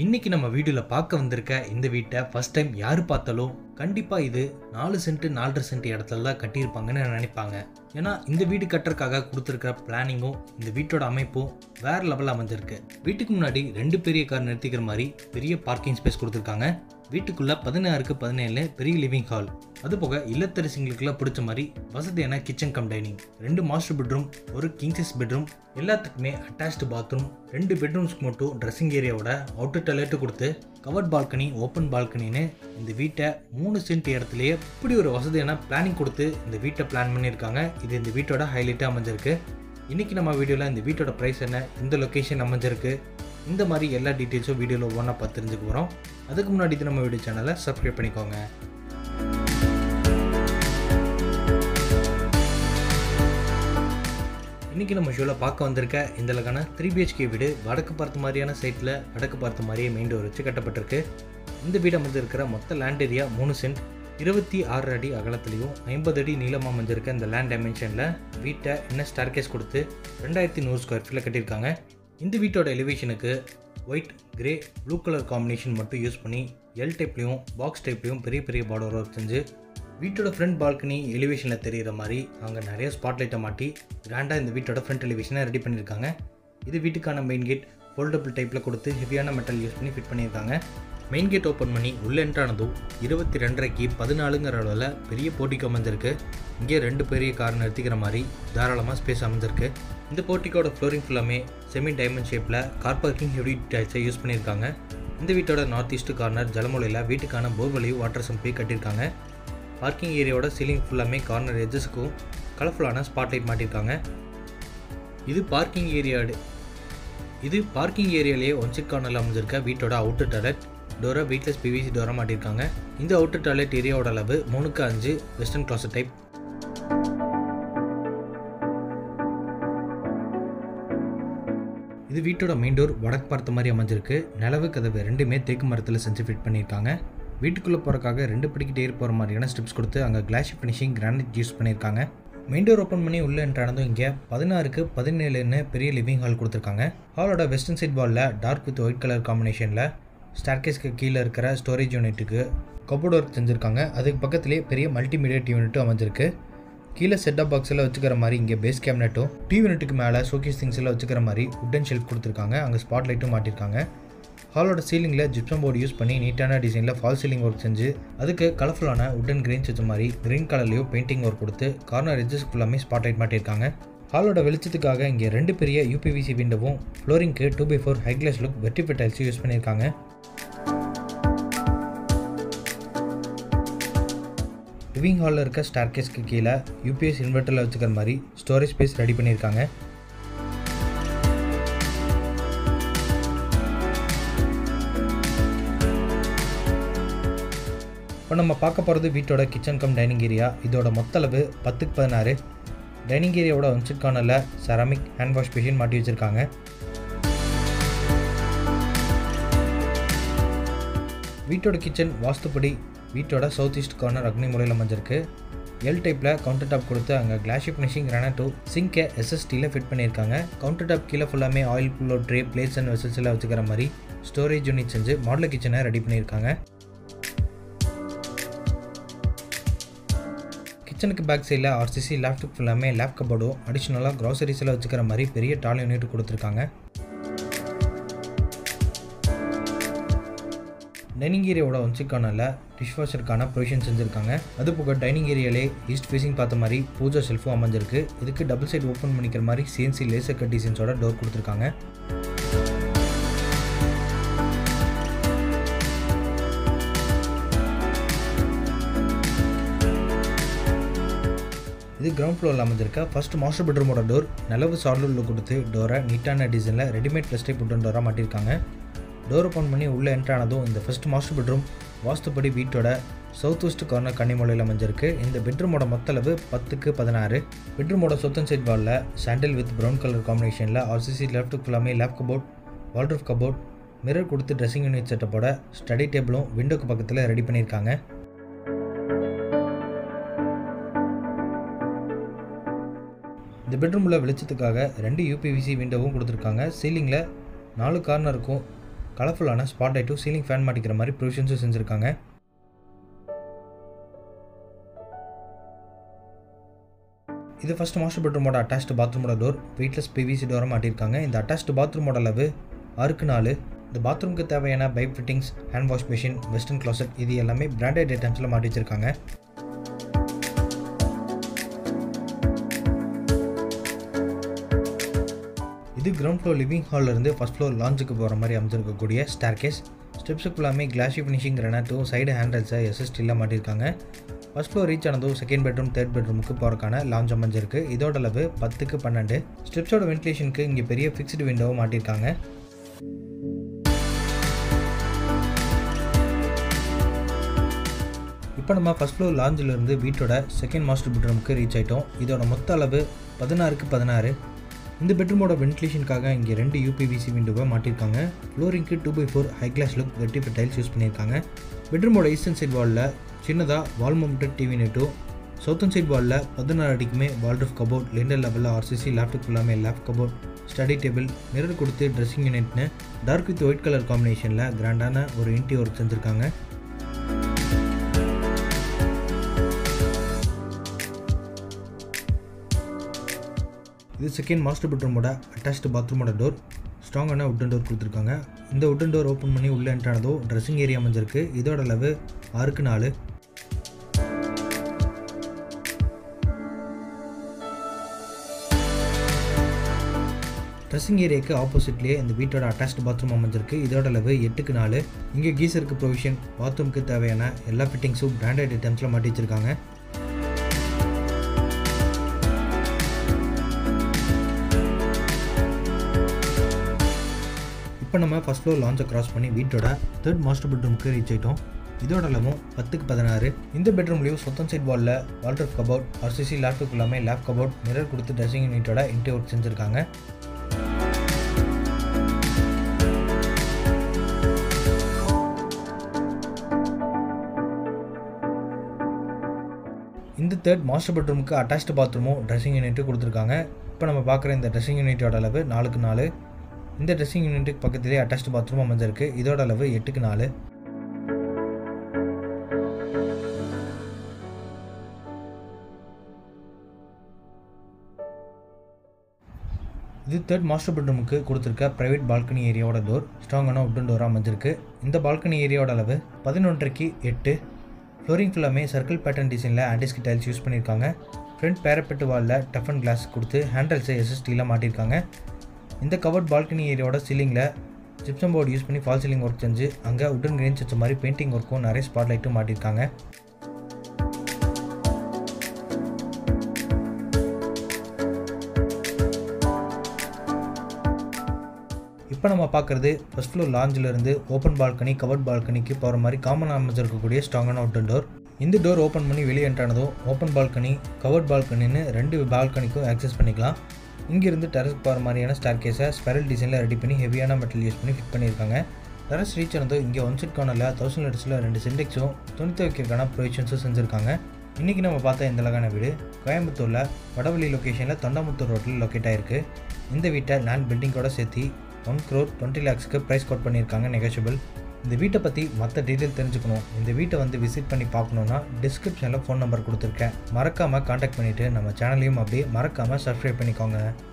இன்னைக்கு நம்ம வீடியோல பார்க்க வந்திருக்க இந்த வீட்டை ஃபர்ஸ்ட் டைம் யாரு பார்த்தாலும் கண்டிப்பா இது 4 சென்ட் 4.5 சென்ட் இடத்துல தான் கட்டியிருப்பாங்கன்னு நினைப்பாங்க. ஏன்னா இந்த வீடு கட்டுறதுக்காக கொடுத்துருக்கிற பிளானிங்கும் இந்த வீட்டோட அமைப்பும் வேற லெவல் அமைஞ்சிருக்கு. வீட்டுக்கு முன்னாடி 2 பெரிய கார் நிறுத்திக்கிற மாதிரி பெரிய பார்க்கிங் ஸ்பேஸ் கொடுத்துருக்காங்க. வீட்டுக்குள்ள 16க்கு 17 பெரிய லிவிங் ஹால், அது போக இல்லத்தரசிங்களுக்குலாம் பிடிச்ச மாதிரி வசதியான kitchen cum dining, 2 master bedroom, ஒரு கிங் சைஸ் பெட்ரூம், எல்லாத்துக்குமே அட்டாச்டு பாத்ரூம், 2 பெட்ரூம்ஸ்க்கு மட்டும் ட்ரெஸ்ஸிங் ஏரியாவோட அவுட்டர் டாய்லெட் கொடுத்து கவர்ட் பால்கனி, ஓப்பன் பால்கனின்னு இந்த வீட்டை 3 சென்ட் இடத்துலயே இப்படி ஒரு வசதியான பிளானிங் கொடுத்து இந்த வீட்டை பிளான் பண்ணியிருக்காங்க. இது இந்த வீட்டோட ஹைலைட்டாக அமைஞ்சிருக்கு. இன்னைக்கு நம்ம வீடியோவில் இந்த வீட்டோட ப்ரைஸ் என்ன, இந்த லொக்கேஷன் அமைஞ்சிருக்கு, இந்த மாதிரி எல்லா டீட்டெயில்ஸும் வீடியோவில் ஒவ்வொன்றா பார்த்து தெரிஞ்சுக்க போகிறோம். அதுக்கு முன்னாடி நம்ம வீடியோ சேனலை சப்ஸ்கிரைப் பண்ணிக்கோங்க. இன்றைக்கி நம்ம ஷோவில் பார்க்க வந்திருக்க இந்த அழகான 3 BHK வீடு வடக்கு பார்த்த மாதிரியான சைட்டில் வடக்கு பார்த்த மாதிரியே மெயின் டோர் வச்சு கட்டப்பட்டிருக்கு. இந்த வீடு அமைஞ்சிருக்கிற மொத்த லேண்ட் ஏரியா 3 சென்ட், 26 அடி அகலத்துலையும் 50 அடி நீளமாக அமைஞ்சிருக்க இந்த லேண்ட் டைமென்ஷனில் வீட்டை இன்னும் ஸ்டார்கேஸ் கொடுத்து 2100 ஸ்கொயர் ஃபீட்டில் கட்டியிருக்காங்க. இந்த வீட்டோட எலிவேஷனுக்கு white, grey, blue colour combination மட்டும் யூஸ் பண்ணி எல் டைப்லையும் பாக்ஸ் டைப்லையும் பெரிய பெரிய பார்டர் ஒர்க் செஞ்சு வீட்டோட ஃப்ரண்ட் பால்கனி எலிவேஷனில் தெரிகிற மாதிரி அங்கே நிறைய ஸ்பாட்லைட்டை மாட்டி கிராண்டாக இந்த வீட்டோட ஃப்ரண்ட் எலிவேஷனை ரெடி பண்ணியிருக்காங்க. இது வீட்டுக்கான மெயின் கேட் ஃபோல்டபுள் டைப்பில் கொடுத்து ஹெவியான மெட்டல் யூஸ் பண்ணி ஃபிட் பண்ணியிருக்காங்க. மெயின் கேட் ஓப்பன் பண்ணி உள்ளே என்ட்ரானதும் 22.5க்கு 14ங்கிற அளவில் பெரிய போர்ட்டிகோ அமைஞ்சிருக்கு. இங்கே 2 பெரிய கார் நிறுத்திக்கிற மாதிரி தாராளமாக ஸ்பேஸ் அமைஞ்சிருக்கு. இந்த போர்ட்டிக்கோட ஃப்ளோரிங் ஃபுல்லாமே செமி டைமண்ட் ஷேப்பில் கார் பார்க்கிங் ஹெவி டைல்ஸை யூஸ் பண்ணியிருக்காங்க. இந்த வீட்டோட நார்த் ஈஸ்ட் கார்னர் ஜலமூலையில் வீட்டுக்கான போர்வெலையும் வாட்டர் சம்பையும் கட்டியிருக்காங்க. பார்க்கிங் ஏரியாவோட சீலிங் ஃபுல்லாமே கார்னர் எட்ஜஸ்க்கும் கலர்ஃபுல்லான ஸ்பாட்லைட் மாட்டியிருக்காங்க. இது பார்க்கிங் ஏரியாலேயே 1 செட் கார்னரில் அமைஞ்சிருக்க வீட்டோட அவுட்டர் டாய்லெட். டோரை வீட்லெஸ் PVC டோராக மாட்டியிருக்காங்க. இந்த அவுட்டர் டாய்லெட் ஏரியாவோட அளவு 3x5 வெஸ்டர்ன் கிளாசட் டைப். இது வீட்டோட மெயின் டோர் வடக்கு பார்த்த மாதிரி அமைஞ்சிருக்கு. நிலவு கதவு ரெண்டுமே தேக்கு மரத்தில் செஞ்சு ஃபிட் பண்ணியிருக்காங்க. வீட்டுக்குள்ளே போகிறக்காக 2 படிக்கிட்டு ஏறி போகிற மாதிரியான ஸ்டெப்ஸ் கொடுத்து அங்கே கிளாஸ் ஃபினிஷிங் கிரானைட் யூஸ் பண்ணியிருக்காங்க. மெயின் டோர் ஓப்பன் பண்ணி உள்ளே என்ட்ரானதும் இங்கே 16க்கு 17 பெரிய லிவிங் ஹால் கொடுத்துருக்காங்க. ஹாலோட வெஸ்டர்ன் சைட் வாலில் டார்க் வித் ஒயிட் கலர் காம்பினேஷனில் ஸ்டார்கேஸ்க்கு கீழே இருக்கிற ஸ்டோரேஜ் யூனிட்டுக்கு கபோர்ட் ஒர்க் செஞ்சுருக்காங்க. அதுக்கு பக்கத்துலேயே பெரிய மல்டிமீடியா யூனிட்டும் அமைஞ்சிருக்கு. கீழே செட்டப் பாக்ஸில் வச்சுக்கிற மாதிரி இங்கே பேஸ் கேபினட்டும், டிவி யூனிட்டுக்கு மேலே ஷோகேஸ் திங்ஸில் வச்சுக்கிற மாதிரி உட்டன் ஷெல்ஃப் கொடுத்துருக்காங்க. அங்கே ஸ்பாட் லைட்டும் மாட்டியிருக்காங்க. ஹாலோட சீலிங்கில் ஜிப்சம் போர்டு யூஸ் பண்ணி நீட்டான டிசைனில் ஃபால் சீலிங் ஒர்க் செஞ்சு அதுக்கு கலர்ஃபுல்லான உட்டன் கிரீன்ஸ் வச்ச மாதிரி கிரீன் கலர்லேயும் பெயிண்டிங் ஒர்க் கொடுத்து கார்னர் எட்ஜஸ் ஃபுல்லாமே ஸ்பாட் லைட் மாட்டியிருக்காங்க. ஹாலோட வெளிச்சத்துக்காக இங்கே 2 பெரிய UPVC விண்டோவும் ஃப்ளோரிங்க்கு 2x4 ஹை கிளாஸ் லுக் வெர்டிஃபை டைல்ஸும் யூஸ் பண்ணியிருக்காங்க. லிவிங் ஹாலில் இருக்க ஸ்டார்கேஸ்க்கு கீழே UPS இன்வெர்ட்டரில் வச்சுக்கிற மாதிரி ஸ்டோரேஜ் ஸ்பேஸ் ரெடி பண்ணியிருக்காங்க. இப்போ நம்ம பார்க்க போகிறது வீட்டோட கிச்சன் கம் டைனிங் ஏரியா. இதோட மொத்த அளவு 10x16. டைனிங் ஏரியாவோட 1 செட் கார்னரில் செராமிக் ஹேண்ட் வாஷ் மிஷின் மாட்டி வச்சுருக்காங்க. வீட்டோட கிச்சன் வாஸ்துப்படி வீட்டோட சவுத் ஈஸ்ட் கார்னர் அக்னி மூலையில் அமைஞ்சிருக்கு. எல் டைப்பில் கவுண்டர் டாப் கொடுத்து அங்கே கிளாஸ் ஃபினிஷிங் கிரானைட்டோ சிங்கை SSTயில் ஃபிட் பண்ணியிருக்காங்க. கவுண்டர் டாப் கீழே ஃபுல்லாமே oil pullout tray plates and வெசல்ஸில் வச்சுக்கிற மாதிரி ஸ்டோரேஜ் யூனிட் செஞ்சு மாடல் கிச்சனை ரெடி பண்ணியிருக்காங்க. கிச்சனுக்கு பேக் சைடில் RCC லேப்டாப் ஃபுல்லாமே லேப் கபோர்டும் அடிஷ்னலாக க்ராசரிஸில் வச்சுக்கிற மாதிரி பெரிய டால் யூனிட் கொடுத்துருக்காங்க. டைனிங் ஏரியாவோட 1 செட் கார்னரில் டிஷ் வாஷருக்கான ப்ரொவிஷன் செஞ்சுருக்காங்க. அது போக டைனிங் ஏரியாலே ஈஸ்ட் ஃபேஸிங் பார்த்த மாதிரி பூஜா செல்ஃபும் அமைஞ்சிருக்கு. இதுக்கு டபுள் சைட் ஓப்பன் பண்ணிக்கிற மாதிரி CNC லேசர் கட் டிசைன்ஸோட டோர் கொடுத்துருக்காங்க. இது கிரவுண்ட் ஃப்ளோரில் அமைஞ்சிருக்க ஃபர்ஸ்ட் மாஸ்டர் பெட்ரூமோட டோர் நிலவு சார்லூரில் கொடுத்து டோரை நீட்டான டிசைனில் ரெடிமேட் ப்ளஸ் டைப் உட்டன் டோராக மாட்டியிருக்காங்க. டோர் ஓப்பன் பண்ணி உள்ளே என்ட்ரானதும் இந்த ஃபர்ஸ்ட் மாஸ்டர் பெட்ரூம் வாஸ்துப்படி வீட்டோட சவுத் வெஸ்ட் கார்னர் கன்னிமூலையில் அமைஞ்சிருக்கு. இந்த பெட்ரூமோட மொத்த அளவு 10x16. பெட்ரூமோட சவுத்தன் சைட் வாலில் சாண்டில் வித் ப்ரௌன் கலர் காம்பினேஷனில் RCC லேப்டாப் ஃபுல்லாமே லேப் கபோர்ட், வால்ட்ரூஃப் கபோர்ட், மிரர் கொடுத்து ட்ரெஸ்ஸிங் யூனிட் செட்டப்போட ஸ்டடி டேபிளும் விண்டோக்கு பக்கத்தில் ரெடி பண்ணியிருக்காங்க. இந்த பெட்ரூமில் வெளிச்சத்துக்காக 2 UPVC விண்டோவும் கொடுத்துருக்காங்க. சீலிங்கில் 4 கார்னருக்கும் கலர்ஃபுல்லான ஸ்பாட் லைட்டும் சீலிங் ஃபேன் மாட்டிக்கிற மாதிரி ப்ரொவிஷன்ஸும் செஞ்சுருக்காங்க. இது ஃபர்ஸ்ட் மாஸ்டர் பெட்ரூமோட அட்டாச்டு பாத்ரூமோட டோர் வெயிட்லெஸ் PVC டோரை மாட்டியிருக்காங்க. இந்த அட்டாச்டு பாத்ரூமோட அளவு 6x4. இந்த பாத்ரூமுக்கு தேவையான pipe fittings, hand wash machine, western closet இது எல்லாமே பிராண்டட் ஐட்டம்ஸில் மாட்டி வச்சிருக்காங்க. இது கிரவுண்ட் ஃப்ளோர் லிவிங் ஹாலில் இருந்து ஃபர்ஸ்ட் ஃப்ளோர் லாஞ்சுக்கு போகிற மாதிரி அமைச்சிருக்கக்கூடிய ஸ்டேர்கேஸ். ஸ்டெப்ஸுக்கு ஃபுல்லாமே கிளாஷி ஃபினிஷிங் கிரானைட்டும் சைடு ஹேண்டில்ஸை SSTல மாட்டியிருக்காங்க. ஃபர்ஸ்ட் ஃப்ளோர் ரீச் ஆனதும் செகண்ட் பெட்ரூம் தேர்ட் பெட்ரூமுக்கு போகிறக்கான லாஞ்ச் அமைஞ்சிருக்கு. இதோட அளவு 10x12. ஸ்டெப்ஸோட வென்டிலேஷனுக்கு இங்கே பெரிய ஃபிக்ஸ்டு விண்டோவை மாட்டியிருக்காங்க. இப்போ நம்ம ஃபர்ஸ்ட் ஃப்ளோர் லாஞ்சிலிருந்து வீட்டோட செகண்ட் மாஸ்டர் பெட்ரூமுக்கு ரீச் ஆகிட்டோம். இதோட மொத்த அளவு 16x16. இந்த பெட்ரூமோட வென்டிலேஷனுக்காக இங்கே 2 UPVC விண்டோவை மாட்டியிருக்காங்க. ஃப்ளோரிங்க்கு 2x4 ஹை கிளாஸ் லுக் வெர்டிஃபை டைல்ஸ் யூஸ் பண்ணியிருக்காங்க. பெட்ரூமோட ஈஸ்டர்ன் சைட் வாலில் சின்னதாக வால் மவுண்டட் டிவி நெட்டும், சவுத்தன் சைட் வாலில் 16 அடிக்குமே வால்ட்ரூஃப் கபோர்ட், லிண்டர் லெவலில் RCC லேப்டாப் ஃபுல்லாமே லேப் கபோர்ட், ஸ்டடி டேபிள், மிரர் கொடுத்து ட்ரெஸ்ஸிங் யூனிட்னு டார்க் வித் ஒயிட் கலர் காம்பினேஷனில் கிராண்டான ஒரு இன்டீரியர் ஒர்க் செஞ்சுருக்காங்க. இது செகண்ட் மாஸ்டர் பெட்ரூமோட அட்டாச்டு பாத்ரூமோட டோர். ஸ்ட்ராங்கான உட்டன் டோர் கொடுத்துருக்காங்க. இந்த உட்டன் டோர் ஓப்பன் பண்ணி உள்ளே என்ட்ரானதோ ட்ரெஸ்ஸிங் ஏரியா அமைஞ்சிருக்கு. இதோட அளவு 6x4. ட்ரெஸ்ஸிங் ஏரியாவுக்கு ஆப்போசிட்லேயே இந்த வீட்டோட அட்டாச்டு பாத்ரூம் அமைஞ்சிருக்கு. இதோட அளவு 8x4. இங்கே கீசருக்கு ப்ரொவிஷன், பாத்ரூமுக்கு தேவையான எல்லா ஃபிட்டிங்ஸும் பிராண்டட் ஐட்டம்ஸில் மாட்டி வச்சிருக்காங்க. இப்போ நம்ம ஃபர்ஸ்ட் ஃப்ளோர் லாஞ்சை கிராஸ் பண்ணி வீட்டோட தேர்ட் மாஸ்டர் பெட்ரூமுக்கு ரீச் ஆகிட்டோம். இதோட அளவும் 10x16. இந்த பெட்ரூம்லேயும் சவுத்தன் சைட் வாலில் வால்ட்ரூஃப் கபோர்ட், RCC லேப்டாப் எல்லாமே லேப் கபோர்ட், மிரர் கொடுத்து ட்ரெஸ்ஸிங் யூனிட்டோட இன்டீரியர் ஒர்க் செஞ்சுருக்காங்க. இந்த தேர்ட் மாஸ்டர் பெட்ரூமுக்கு அட்டாச்டு பாத்ரூமும் ட்ரெஸ்ஸிங் யூனிட்டும் கொடுத்துருக்காங்க. இப்போ நம்ம பார்க்குற இந்த ட்ரெஸ்ஸிங் யூனிட்டோட அளவு 4x4. இந்த ட்ரெஸ்ஸிங் யூனிட்டுக்கு பக்கத்திலே அட்டாச்டு பாத்ரூம் அமைஞ்சிருக்கு. இதோட அளவு 8x4. இது தேர்ட் மாஸ்டர் பெட்ரூமுக்கு கொடுத்துருக்க ப்ரைவேட் பால்கனி ஏரியாவோட டோர். ஸ்ட்ராங்கான உட்டன் டோராக அமைஞ்சிருக்கு. இந்த பால்கனி ஏரியாவோட அளவு 11.5x8. ஃப்ளோரிங் ஃபுல்லாமே சர்க்கிள் பேட்டர்ன் டிசைனில் ஆன்டிஸ்கி டைல்ஸ் யூஸ் பண்ணியிருக்காங்க. ஃப்ரண்ட் பேரப்பெட்டு வாலில் டஃப் அண்ட் கிளாஸ் கொடுத்து ஹேண்டில்ஸை SSTல மாட்டியிருக்காங்க. இந்த கவர்ட் பால்கனி ஏரியாவோட சீலிங்கில் ஜிப்சம் போர்டு யூஸ் பண்ணி ஃபால் சீலிங் ஒர்க் செஞ்சு அங்கே உடன் கிரீன்ஸ் வச்ச மாதிரி பெயிண்டிங் ஒர்க்கும் நிறைய ஸ்பாட் லைட்டும் மாட்டியிருக்காங்க. இப்போ நம்ம பார்க்குறது ஃபர்ஸ்ட் ஃப்ளோர் லாஞ்சிலிருந்து ஓப்பன் பால்கனி, கவர்ட் பால்கனிக்கு போகிற மாதிரி காமன் அமைஞ்சிருக்கக்கூடிய ஸ்ட்ராங்கான உட்டன் டோர். இந்த டோர் ஓப்பன் பண்ணி வெளியே என்ட்ரானதும் ஓப்பன் பால்கனி, கவர்ட் பால்கனின்னு 2 பால்கனிக்கும் ஆக்சஸ் பண்ணிக்கலாம். இங்கிருந்து டெரஸ்க்கு போகிற மாதிரியான ஸ்டார்கேஸை ஸ்பைரல் டிசைனில் ரெடி பண்ணி ஹெவியான மெட்டல் யூஸ் பண்ணி ஃபிட் பண்ணியிருக்காங்க. டெரஸ் ரீச் ஆனதோ இங்கே 1 செட் கார்னரில் 1000 லிட்டர்ஸில் 2 சிண்டெக்ஸும் துணி துவைக்கிறதுக்கான ப்ரொவிஷன்ஸும் செஞ்சுருக்காங்க. இன்றைக்கி நம்ம பார்த்த இந்த அழகான வீடு கோயம்புத்தூரில் வடவள்ளி லொக்கேஷனில் தொண்டாமுத்தூர் ரோட்டில் லொக்கேட் ஆகிருக்கு. இந்த வீட்டை லேண்ட் பில்டிங்கோட சேர்த்து 1,20 lakhs ப்ரைஸ் கோட் பண்ணியிருக்காங்க. நெகோஷியபிள். இந்த வீட்டை பற்றி மற்ற டீட்டெயில் தெரிஞ்சுக்கணும், இந்த வீட்டை வந்து விசிட் பண்ணி பார்க்கணுன்னா டிஸ்கிரிப்ஷனில் ஃபோன் நம்பர் கொடுத்துருக்கேன். மறக்காமல் காண்டாக்ட் பண்ணிவிட்டு நம்ம சேனலையும் அப்படியே மறக்காமல் சப்ஸ்கிரைப் பண்ணிக்கோங்க.